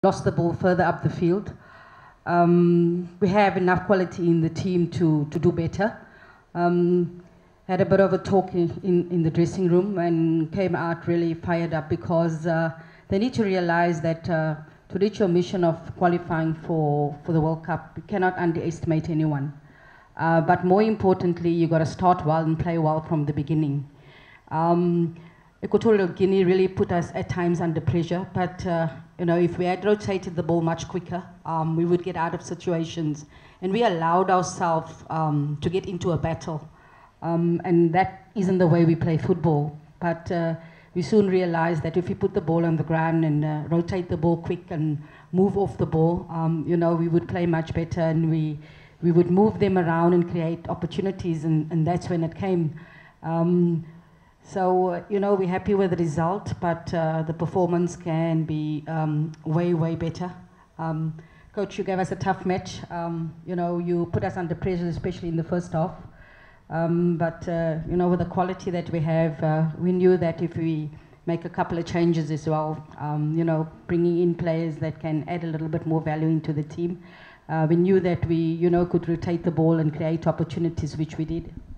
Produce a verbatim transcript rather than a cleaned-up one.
lost the ball further up the field. Um, we have enough quality in the team to, to do better. Um, had a bit of a talk in, in, in the dressing room and came out really fired up because uh, they need to realize that uh, to reach your mission of qualifying for, for the World Cup, you cannot underestimate anyone. Uh, but more importantly, you got to start well and play well from the beginning. Um, Equatorial Guinea really put us at times under pressure, but uh, you know, if we had rotated the ball much quicker, um, we would get out of situations. And we allowed ourselves um, to get into a battle. Um, and that isn't the way we play football. But uh, we soon realized that if we put the ball on the ground and uh, rotate the ball quick and move off the ball, um, you know, we would play much better, and we, we would move them around and create opportunities, and, and that's when it came. Um, So, uh, you know, we're happy with the result, but uh, the performance can be um, way, way better. Um, Coach, you gave us a tough match. Um, you know, you put us under pressure, especially in the first half. Um, but, uh, you know, with the quality that we have, uh, we knew that if we make a couple of changes as well, um, you know, bringing in players that can add a little bit more value into the team, uh, we knew that we, you know, could rotate the ball and create opportunities, which we did.